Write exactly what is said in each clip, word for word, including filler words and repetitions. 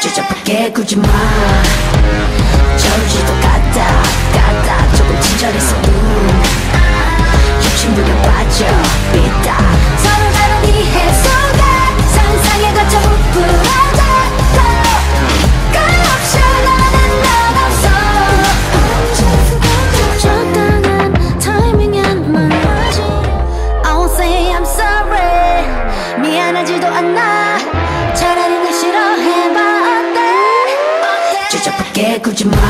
주저밖에 굳이 마 저러지도 같다 같다 조금 친절했어도 욕심부려 빠져 삐딱 서로 다른 이해 속에 상상에 갇혀 부풀어져 끝없이 나는 넌 없어 적당한 타이밍에만 하지 I won't say I'm sorry 미안하지도 않아 차라리 날 싫어해봐 어때 주저밖에 굳이 마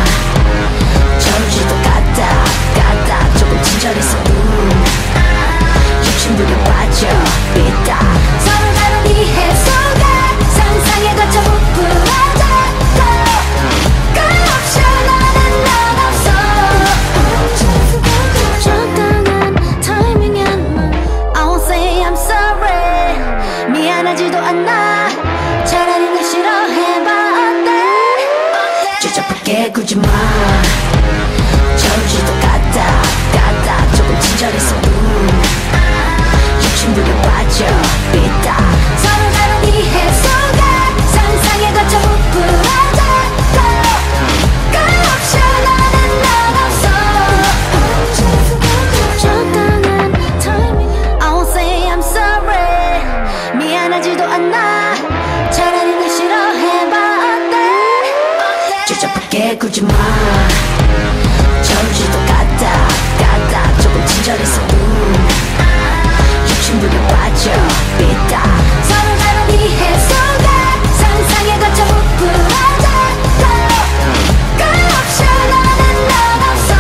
저러지도 같다 같다 조금 친절했어도 욕심부려 빠져 삐딱 서로 다른 이해 속에 상상에 갇혀 부풀어져 끝없이 나는 넌 없어 적당한 타이밍에만 I won't say I'm sorry 미안하지도 않아 차라리 날 싫어해봐 어때 주저밖에 굳이 마 저러지도 같다 같다 조금 친절했어도 욕심부려 빠져 삐딱 서로 다른 이해 속에 상상에 갇혀 부풀어져 끝없이 나는 넌 없어 적당한 타이밍 I won't say I'm sorry 미안하지도 않아 차라리 날 싫어해봐 어때 주저밖에 굳이 마 저러지도 같다 같다 조금 친절했어도 욕심부려 빠져 삐딱 서로 다른 이해 속에 상상에 갇혀 부풀어져 끝없이 나는 넌 없어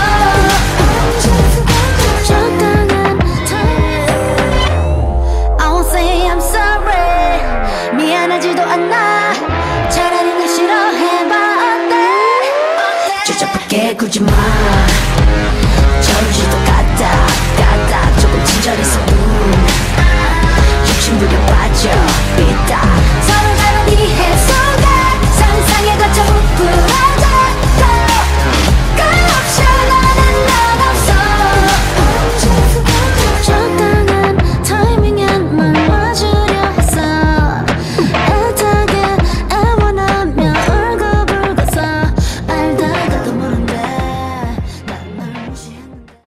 적당한 타이밍 I won't say I'm sorry 미안하지도 않아 차라리 날 싫어해봐 어때 주저밖에 굳이 마 저러지도 같다 같다 조금 친절했어